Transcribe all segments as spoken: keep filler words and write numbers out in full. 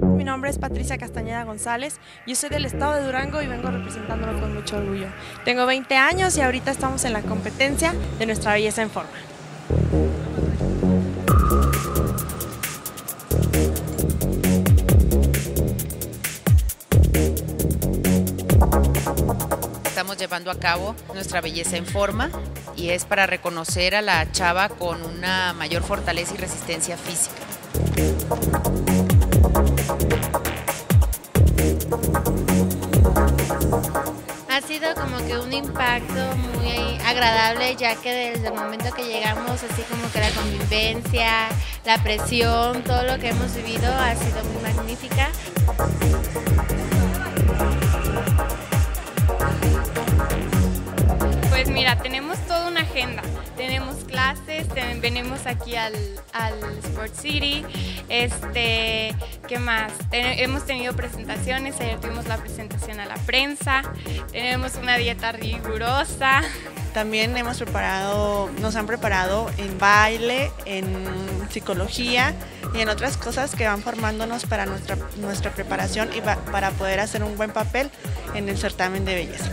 Mi nombre es Patricia Castañeda González, yo soy del estado de Durango y vengo representándolo con mucho orgullo. Tengo veinte años y ahorita estamos en la competencia de Nuestra Belleza en Forma. Estamos llevando a cabo Nuestra Belleza en Forma y es para reconocer a la chava con una mayor fortaleza y resistencia física. Ha sido como que un impacto muy agradable, ya que desde el momento que llegamos, así como que la convivencia, la presión, todo lo que hemos vivido ha sido muy magnífica. Pues mira, tenemos toda una agenda, tenemos clases, ten, venimos aquí al, al Sport City, este, ¿qué más? Ten, hemos tenido presentaciones, ayer tuvimos la presentación a la prensa, tenemos una dieta rigurosa. También hemos preparado, nos han preparado en baile, en psicología y en otras cosas que van formándonos para nuestra, nuestra preparación y va, para poder hacer un buen papel en el certamen de belleza.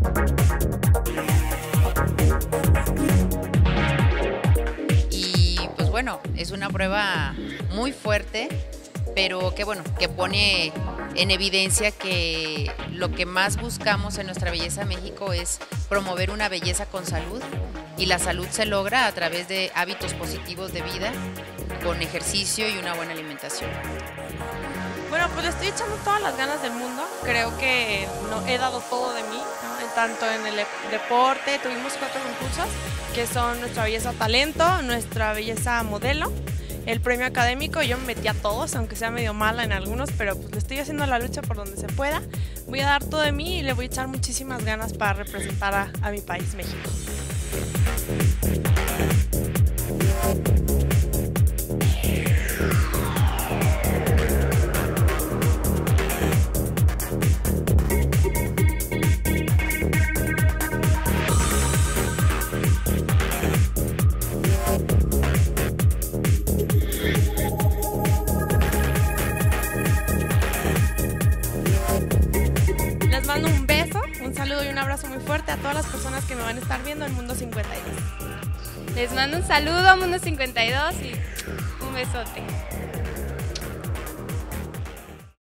Y pues bueno, es una prueba muy fuerte, pero que bueno, que pone en evidencia que lo que más buscamos en Nuestra Belleza México es promover una belleza con salud, y la salud se logra a través de hábitos positivos de vida, con ejercicio y una buena alimentación. Bueno, pues le estoy echando todas las ganas del mundo, creo que no, he dado todo de mí, ¿no? Tanto en el deporte, tuvimos cuatro concursos que son Nuestra Belleza Talento, Nuestra Belleza Modelo, el premio académico. Yo me metí a todos, aunque sea medio mala en algunos, pero pues le estoy haciendo la lucha por donde se pueda. Voy a dar todo de mí y le voy a echar muchísimas ganas para representar a, a mi país, México. Les mando un beso, un saludo y un abrazo muy fuerte a todas las personas que me van a estar viendo en Mundo cincuenta y dos. Les mando un saludo a Mundo cincuenta y dos y un besote.